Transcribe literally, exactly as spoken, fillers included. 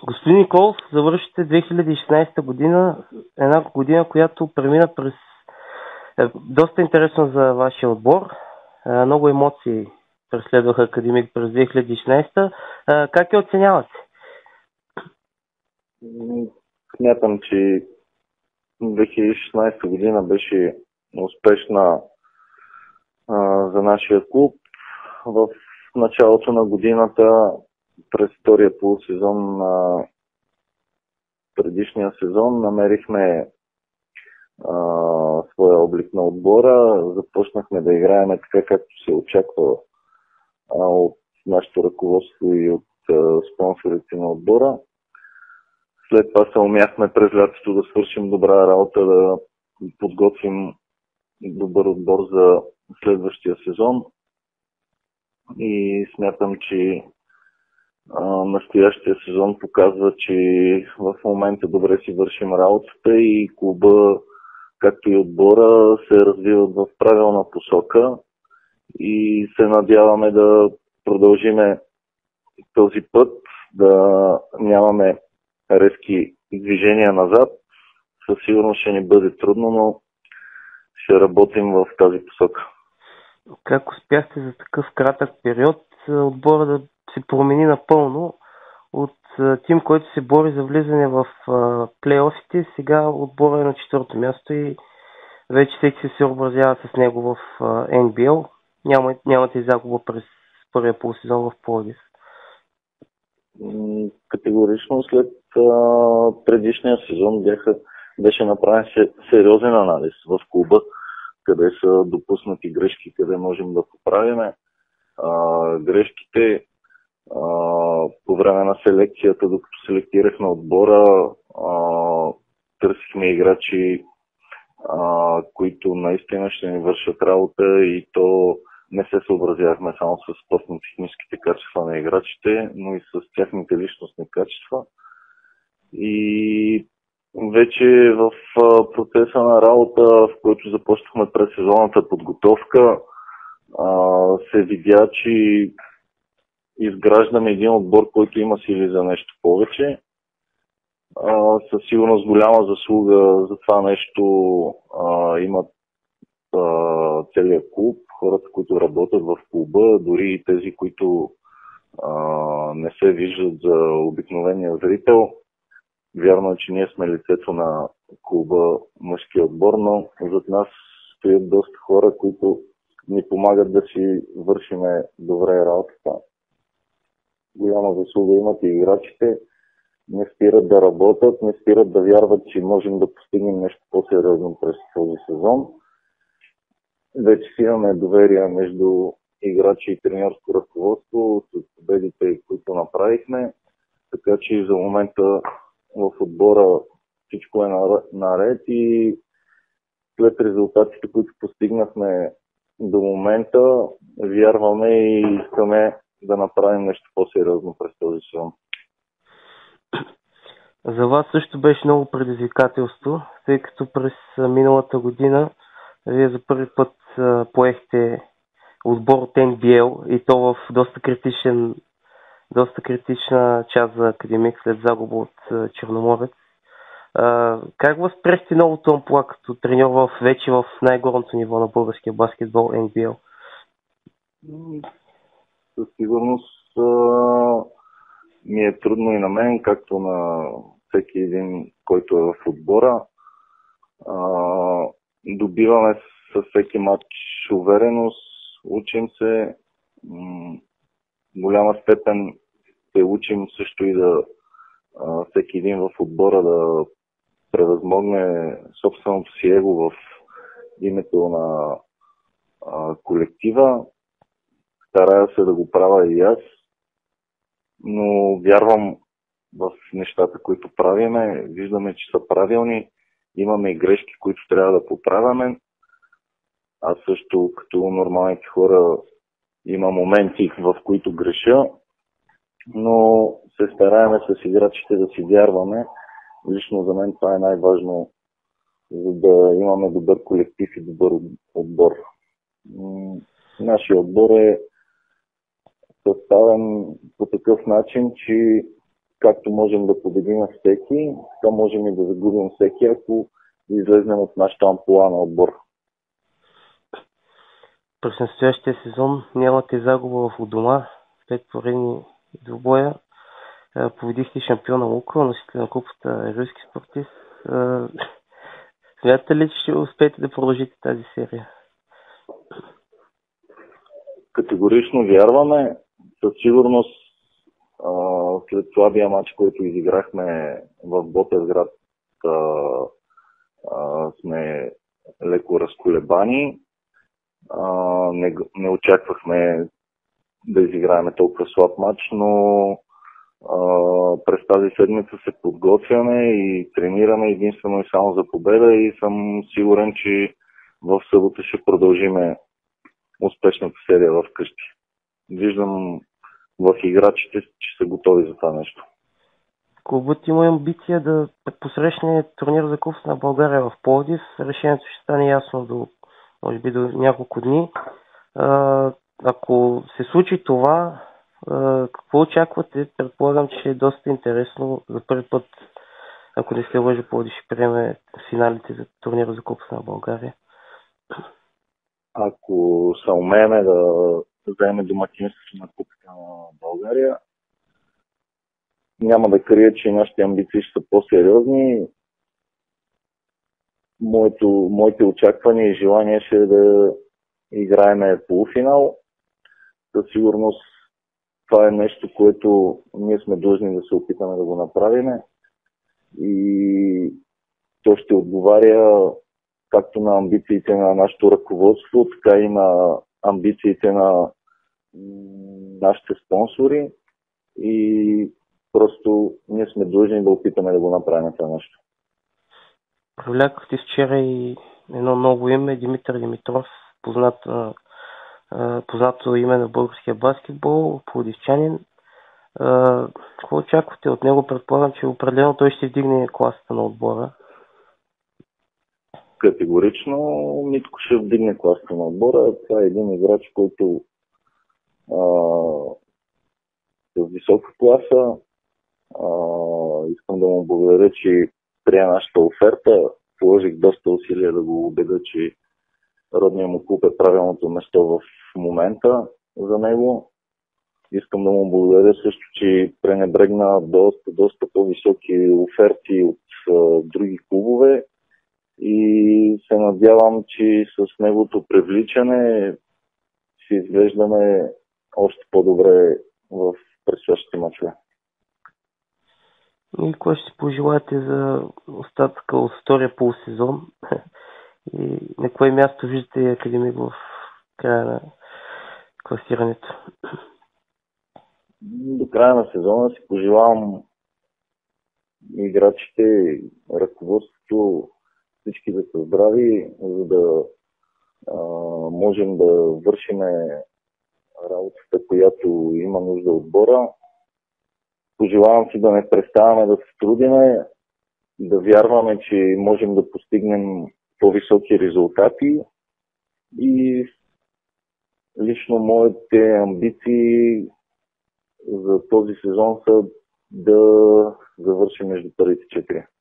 Господин Николов, завършите две хиляди и шестнадесета година, една година, която премина през е, доста интересно за вашия отбор. Е, много емоции преследваха Академик през две хиляди и шестнадесета. Е, как я оценявате? Смятам, че две хиляди и шестнадесета година беше успешна а, за нашия клуб. В началото на годината, през втория полусезон на предишния сезон, намерихме а, своя облик на отбора. Започнахме да играем така, както се очаква а, от нашето ръководство и от а, спонсорите на отбора. След това се умяхме през лятото да свършим добра работа, да подготвим добър отбор за следващия сезон. И смятам, че а, настоящия сезон показва, че в момента добре си вършим работата и клуба, както и отбора, се развиват в правилна посока и се надяваме да продължиме този път, да нямаме резки движения назад. Със сигурност ще ни бъде трудно, но ще работим в тази посока. Как успяхте за такъв кратък период отбора да се промени напълно от тим, който се бори за влизане в плейофите, сега отбора е на четвърто място и вече всеки се съобразява с него в Ен Би Ел. Няма, нямате и загуба през първия полусезон в Пловдив. Категорично след а, предишния сезон бяха, беше направен сериозен анализ в клуба, къде са допуснати грешки, къде можем да поправиме а, грешките. А, по време на селекцията, докато селектирахме отбора, а, търсихме играчи, а, които наистина ще ни вършат работа и то не се съобразявахме само с спортно-техническите качества на играчите, но и с тяхните личностни качества. И вече в процеса на работа, в който започнахме през сезонната подготовка, се видя, че изграждаме един отбор, който има сили за нещо повече. Със сигурност голяма заслуга за това нещо имат целият клуб, хората, които работят в клуба, дори и тези, които а, не се виждат за обикновения зрител. Вярно е, че ние сме лицето на клуба мъжки отбор, но зад нас стоят доста хора, които ни помагат да си вършиме добре работата. Голяма заслуга имат и играчите. Не спират да работят, не спират да вярват, че можем да постигнем нещо по-сериозно през този сезон. Вече си имаме доверие между играчи и треньорско ръководство с победите, които направихме. Така че за момента в отбора всичко е наред и след резултатите, които постигнахме до момента, вярваме и искаме да направим нещо по-сериозно през този сезон. За вас също беше много предизвикателство, тъй като през миналата година вие за първи път поехте отбор от Ен Би Ел и то в доста критичен, доста критична част за Академик след загуба от Черноморец. Как възприехте новото амплоа като треньор в, вече в най-горното ниво на българския баскетбол Ен Би Ел? Със сигурност ми е трудно и на мен, както на всеки един, който е в отбора. Добиваме със всеки матч увереност, учим се, м- голяма степен се учим също и да а, всеки един в отбора да превъзмогне собственото си его в името на а, колектива. Старая се да го правя и аз, но вярвам в нещата, които правиме, виждаме, че са правилни, имаме и грешки, които трябва да поправяме. Аз също, като нормалните хора, има моменти, в които греша, но се стараеме с играчите да си вярваме. Лично за мен това е най-важно, за да имаме добър колектив и добър отбор. Нашия отбор е съставен по такъв начин, че както можем да победим всеки, така можем и да загубим всеки, ако излезнем от нашата амплоа на отбор. През настоящия сезон нямате загуба в дома след поредни двубоя. Победихте шампиона Лукъл, носител на купата руски спортист. Смятате ли, че ще успеете да продължите тази серия? Категорично вярваме. Със сигурност след слабия матч, който изиграхме в Ботевград, сме леко разколебани. Не, не очаквахме да изиграем толкова слаб матч, но а, през тази седмица се подготвяме и тренираме единствено и само за победа и съм сигурен, че в събота ще продължиме успешната серия в къщи. Виждам в играчите, че са готови за това нещо. Клубът има амбиция да посрещне турнир за Купата на България в Пловдив. Решението ще стане ясно до, може би, до няколко дни. А, ако се случи това, а, какво очаквате? Предполагам, че е доста интересно. За първи път, ако не се лъжа, Пловдив ще приеме финалите за турнира за Купата на България. Ако се умееме да вземем домакинството на Купата на България, няма да крия, че нашите амбиции ще са по-сериозни. Моето, моите очаквания и желания ще е да играем полуфинал. Със сигурност това е нещо, което ние сме длъжни да се опитаме да го направим. И то ще отговаря както на амбициите на нашето ръководство, така и на амбициите на нашите спонсори. И просто ние сме длъжни да опитаме да го направим това нещо. Привлякохте вчера и едно ново име, Димитър Димитров, познато, познато име на българския баскетбол, пловдивчанин. Какво очаквате от него? Предполагам, че определено той ще вдигне класата на отбора. Категорично Митко ще вдигне класата на отбора. Това е един играч, който а, с висока класа. А, искам да му благодаря, че прия нашата оферта. Положих доста усилия да го убедя, че родния му клуб е правилното место в момента за него. Искам да му благодаря също, че пренебрегна доста, доста по-високи оферти от а, други клубове и се надявам, че с неговото привличане ще изглеждаме още по-добре в предстоящите мачове. И кое ще пожелаете за остатъка от втория полусезон? И на кое място виждате Академик в края на класирането? До края на сезона си пожелавам играчите, ръководството, всички да са здрави, за да а, можем да вършим работата, която има нужда отбора. Пожелавам си да не преставаме да се трудиме, да вярваме, че можем да постигнем по-високи резултати и лично моите амбиции за този сезон са да завършим между първите четири.